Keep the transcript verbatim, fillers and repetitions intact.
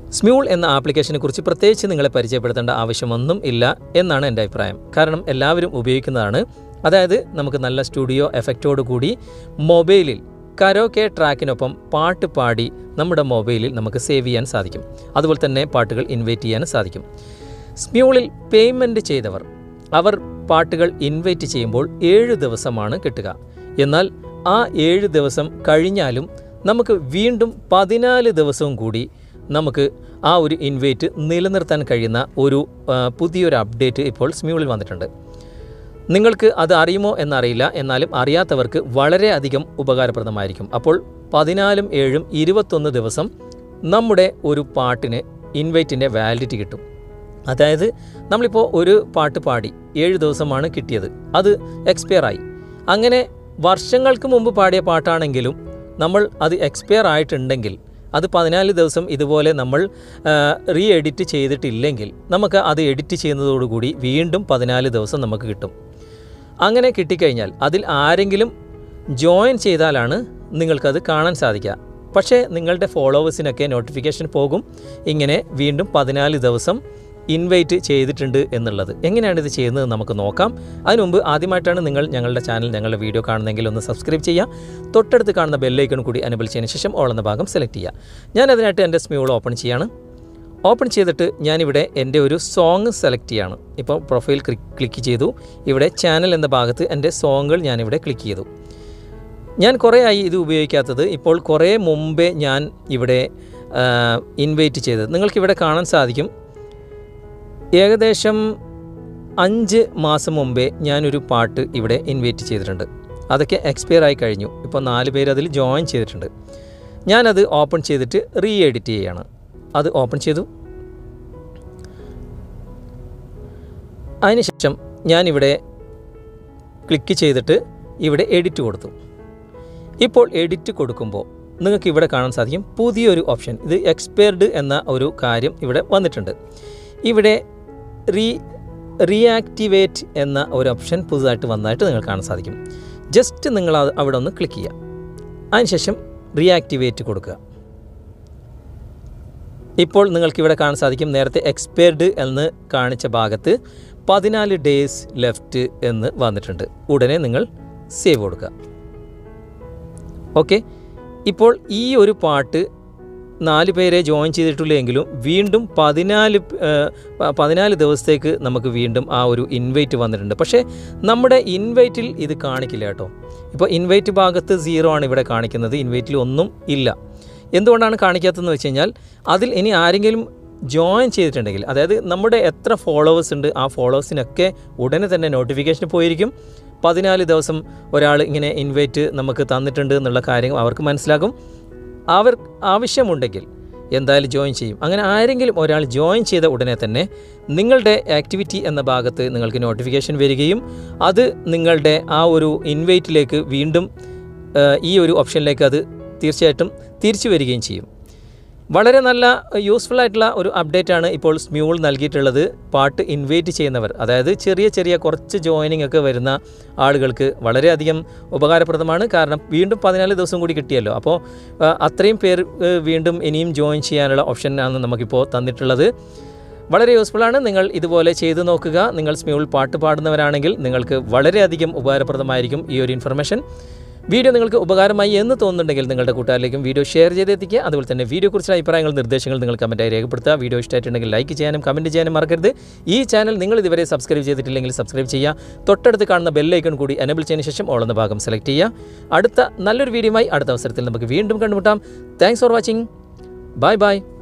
Smule എന്ന ആപ്ലിക്കേഷനെ കുറിച്ച് പ്രത്യേകിച്ച് നിങ്ങളെ പരിചയപ്പെടുത്തേണ്ട ആവശ്യമൊന്നും ഇല്ല എന്നാണ് എൻ്റെ അഭിപ്രായം. കാരണം എല്ലാവരും ഉപയോഗിക്കുന്നതാണ്. അതായത് നമുക്ക് നല്ല സ്റ്റുഡിയോ എഫക്റ്റോട് കൂടി മൊബൈലിൽ കരോക്കെ ട്രാക്കിനൊപ്പം പാട്ട് പാടി നമ്മുടെ മൊബൈലിൽ നമുക്ക് സേവ് ചെയ്യാൻ സാധിക്കും. അതുപോലെ തന്നെ പാട്ടുകൾ ഇൻവൈറ്റ് ചെയ്യാൻ സാധിക്കും. സ്മ്യൂളിൽ പേയ്മെൻറ്റ് ചെയ്തവർ അവർ പാട്ടുകൾ ഇൻവൈറ്റ് ചെയ്യുമ്പോൾ ഏഴ് ദിവസമാണ് കിട്ടുക. എന്നാൽ ആ ഏഴ് ദിവസം കഴിഞ്ഞാലും നമുക്ക് വീണ്ടും പതിനാല് ദിവസവും കൂടി നമുക്ക് ആ ഒരു ഇൻവൈറ്റ് നിലനിർത്താൻ കഴിയുന്ന ഒരു പുതിയൊരു അപ്ഡേറ്റ് ഇപ്പോൾ സ്മ്യൂളിൽ വന്നിട്ടുണ്ട്. നിങ്ങൾക്ക് അത് അറിയുമോ എന്നറിയില്ല. എന്നാലും അറിയാത്തവർക്ക് വളരെയധികം ഉപകാരപ്രദമായിരിക്കും. അപ്പോൾ പതിനാലും ഏഴും ഇരുപത്തൊന്ന് ദിവസം നമ്മുടെ ഒരു പാട്ടിന് ഇൻവൈറ്റിൻ്റെ വാലിഡിറ്റി കിട്ടും. അതായത് നമ്മളിപ്പോൾ ഒരു പാട്ട് പാടി ഏഴ് ദിവസമാണ് കിട്ടിയത്, അത് എക്സ്പയർ ആയി. അങ്ങനെ വർഷങ്ങൾക്ക് മുമ്പ് പാടിയ പാട്ടാണെങ്കിലും നമ്മൾ അത് എക്സ്പയർ ആയിട്ടുണ്ടെങ്കിൽ അത് പതിനാല് ദിവസം ഇതുപോലെ നമ്മൾ റീ എഡിറ്റ് ചെയ്തിട്ടില്ലെങ്കിൽ നമുക്ക് അത് എഡിറ്റ് ചെയ്യുന്നതോടുകൂടി വീണ്ടും പതിനാല് ദിവസം നമുക്ക് കിട്ടും. അങ്ങനെ കിട്ടിക്കഴിഞ്ഞാൽ അതിൽ ആരെങ്കിലും ജോയിൻ ചെയ്താലാണ് നിങ്ങൾക്കത് കാണാൻ സാധിക്കുക. പക്ഷേ നിങ്ങളുടെ ഫോളോവേഴ്സിനൊക്കെ നോട്ടിഫിക്കേഷൻ പോകും ഇങ്ങനെ വീണ്ടും പതിനാല് ദിവസം ഇൻവൈറ്റ് ചെയ്തിട്ടുണ്ട് എന്നുള്ളത്. എങ്ങനെയാണ് ഇത് ചെയ്യുന്നത് നമുക്ക് നോക്കാം. അതിനു മുമ്പ് ആദ്യമായിട്ടാണ് നിങ്ങൾ ഞങ്ങളുടെ ചാനൽ ഞങ്ങളുടെ വീഡിയോ കാണുന്നതെങ്കിൽ ഒന്ന് സബ്സ്ക്രൈബ് ചെയ്യുക. തൊട്ടടുത്ത് കാണുന്ന ബെല്ലൈക്കൺ കൂടി എനേബിൾ ചെയ്തതിന് ശേഷം ഓൾ എന്ന ഭാഗം സെലക്ട് ചെയ്യുക. ഞാൻ അതിനായിട്ട് എൻ്റെ സ്മ്യൂൾ ഓപ്പൺ ചെയ്യാണ്. ഓപ്പൺ ചെയ്തിട്ട് ഞാനിവിടെ എൻ്റെ ഒരു സോങ് സെലക്ട് ചെയ്യാണ്. ഇപ്പോൾ പ്രൊഫൈൽ ക്ലിക്ക് ചെയ്തു. ഇവിടെ ചാനൽ എന്ന ഭാഗത്ത് എൻ്റെ സോങ്ങുകൾ ഞാനിവിടെ ക്ലിക്ക് ചെയ്തു. ഞാൻ കുറേ ആയി ഇത് ഉപയോഗിക്കാത്തത്. ഇപ്പോൾ കുറേ മുമ്പേ ഞാൻ ഇവിടെ ഇൻവൈറ്റ് ചെയ്തത് നിങ്ങൾക്കിവിടെ കാണാൻ സാധിക്കും. ഏകദേശം അഞ്ച് മാസം മുമ്പേ ഞാനൊരു പാട്ട് ഇവിടെ ഇൻവൈറ്റ് ചെയ്തിട്ടുണ്ട്. അതൊക്കെ എക്സ്പയർ ആയി കഴിഞ്ഞു. ഇപ്പോൾ നാല് പേര് അതിൽ ജോയിൻ ചെയ്തിട്ടുണ്ട്. ഞാനത് ഓപ്പൺ ചെയ്തിട്ട് റീ എഡിറ്റ് ചെയ്യുകയാണ്. അത് ഓപ്പൺ ചെയ്തു. അതിനുശേഷം ഞാനിവിടെ ക്ലിക്ക് ചെയ്തിട്ട് ഇവിടെ എഡിറ്റ് കൊടുത്തു. ഇപ്പോൾ എഡിറ്റ് കൊടുക്കുമ്പോൾ നിങ്ങൾക്ക് ഇവിടെ കാണാൻ സാധിക്കും പുതിയൊരു ഓപ്ഷൻ. ഇത് എക്സ്പയർഡ് എന്ന ഒരു കാര്യം ഇവിടെ വന്നിട്ടുണ്ട്. ഇവിടെ റീ റീആക്ടിവേറ്റ് എന്ന ഒരു ഓപ്ഷൻ പുതുതായിട്ട് വന്നതായിട്ട് നിങ്ങൾക്ക് കാണാൻ സാധിക്കും. ജസ്റ്റ് നിങ്ങൾ അവിടെ ഒന്ന് ക്ലിക്ക് ചെയ്യുക. അതിനുശേഷം റീആക്ടിവേറ്റ് കൊടുക്കുക. ഇപ്പോൾ നിങ്ങൾക്കിവിടെ കാണാൻ സാധിക്കും നേരത്തെ എക്സ്പയർഡ് എന്ന് കാണിച്ച ഭാഗത്ത് പതിനാല് ഡേയ്സ് ലെഫ്റ്റ് എന്ന് വന്നിട്ടുണ്ട്. ഉടനെ നിങ്ങൾ സേവ് കൊടുക്കുക. ഓക്കെ, ഇപ്പോൾ ഈ ഒരു പാട്ട് നാല് പേരെ ജോയിൻ ചെയ്തിട്ടുള്ളെങ്കിലും വീണ്ടും പതിനാല് പതിനാല് ദിവസത്തേക്ക് നമുക്ക് വീണ്ടും ആ ഒരു ഇൻവൈറ്റ് വന്നിട്ടുണ്ട്. പക്ഷേ നമ്മുടെ ഇൻവൈറ്റിൽ ഇത് കാണിക്കില്ല കേട്ടോ. ഇപ്പോൾ ഇൻവൈറ്റ് ഭാഗത്ത് സീറോ ആണ് ഇവിടെ കാണിക്കുന്നത്. ഇൻവൈറ്റിൽ ഒന്നും ഇല്ല. എന്തുകൊണ്ടാണ് കാണിക്കാത്തതെന്ന് വെച്ച് കഴിഞ്ഞാൽ അതിൽ ഇനി ആരെങ്കിലും ജോയിൻ ചെയ്തിട്ടുണ്ടെങ്കിൽ, അതായത് നമ്മുടെ എത്ര ഫോളോവേഴ്സ് ഉണ്ട് ആ ഫോളോവേഴ്സിനൊക്കെ ഉടനെ തന്നെ നോട്ടിഫിക്കേഷൻ പോയിരിക്കും. പതിനാല് ദിവസം ഒരാൾ ഇങ്ങനെ ഇൻവൈറ്റ് നമുക്ക് തന്നിട്ടുണ്ട് എന്നുള്ള കാര്യം അവർക്ക് മനസ്സിലാകും. അവർ ആവശ്യമുണ്ടെങ്കിൽ എന്തായാലും ജോയിൻ ചെയ്യും. അങ്ങനെ ആരെങ്കിലും ഒരാൾ ജോയിൻ ചെയ്ത ഉടനെ തന്നെ നിങ്ങളുടെ ആക്ടിവിറ്റി എന്ന ഭാഗത്ത് നിങ്ങൾക്ക് നോട്ടിഫിക്കേഷൻ വരികയും അത് നിങ്ങളുടെ ആ ഒരു ഇൻവൈറ്റിലേക്ക് വീണ്ടും ഈ ഒരു ഓപ്ഷനിലേക്ക് അത് തീർച്ചയായിട്ടും തിരിച്ചു വരികയും ചെയ്യും. വളരെ നല്ല യൂസ്ഫുൾ ആയിട്ടുള്ള ഒരു അപ്ഡേറ്റ് ആണ് ഇപ്പോൾ സ്മ്യൂൾ നൽകിയിട്ടുള്ളത്. പാട്ട് ഇൻവൈറ്റ് ചെയ്യുന്നവർ, അതായത് ചെറിയ ചെറിയ കുറച്ച് ജോയിനിങ് ഒക്കെ വരുന്ന ആളുകൾക്ക് വളരെയധികം ഉപകാരപ്രദമാണ്. കാരണം വീണ്ടും പതിനാല് ദിവസം കൂടി കിട്ടിയല്ലോ. അപ്പോൾ അത്രയും പേർ വീണ്ടും ഇനിയും ജോയിൻ ചെയ്യാനുള്ള ഓപ്ഷനാണ് നമുക്കിപ്പോൾ തന്നിട്ടുള്ളത്. വളരെ യൂസ്ഫുള്ളാണ്. നിങ്ങൾ ഇതുപോലെ ചെയ്തു നോക്കുക. നിങ്ങൾ സ്മ്യൂൾ പാട്ട് പാടുന്നവരാണെങ്കിൽ നിങ്ങൾക്ക് വളരെയധികം ഉപകാരപ്രദമായിരിക്കും ഈ ഒരു ഇൻഫർമേഷൻ. വീഡിയോ നിങ്ങൾക്ക് ഉപകാരമായി എന്ന് തോന്നുന്നുണ്ടെങ്കിൽ നിങ്ങളുടെ കൂട്ടുകാരിലേക്കും വീഡിയോ ഷെയർ ചെയ്തെത്തിക്കുക. അതുപോലെ തന്നെ വീഡിയോയെക്കുറിച്ചുള്ള അഭിപ്രായങ്ങൾ നിർദ്ദേശങ്ങൾ നിങ്ങൾ കമൻറ്റായി രേഖപ്പെടുത്തുക. വീഡിയോ ഇഷ്ടമായിട്ടുണ്ടെങ്കിൽ ലൈക്ക് ചെയ്യാനും കമൻറ്റ് ചെയ്യാനും മറക്കരുത്. ഈ ചാനൽ നിങ്ങൾ ഇതുവരെ സബ്സ്ക്രൈബ് ചെയ്തിട്ടില്ലെങ്കിൽ സബ്സ്ക്രൈബ് ചെയ്യുക. തൊട്ടടുത്ത് കാണുന്ന ബെല്ലൈക്കൺ കൂടി എനേബിൾ ചെയ്തതിന് ശേഷം ഓൾ എന്ന ഭാഗം സെലക്ട് ചെയ്യുക. അടുത്ത നല്ലൊരു വീഡിയോയുമായി അടുത്ത അവസരത്തിൽ നമുക്ക് വീണ്ടും കണ്ടുമുട്ടാം. Thanks for watching. Bye by.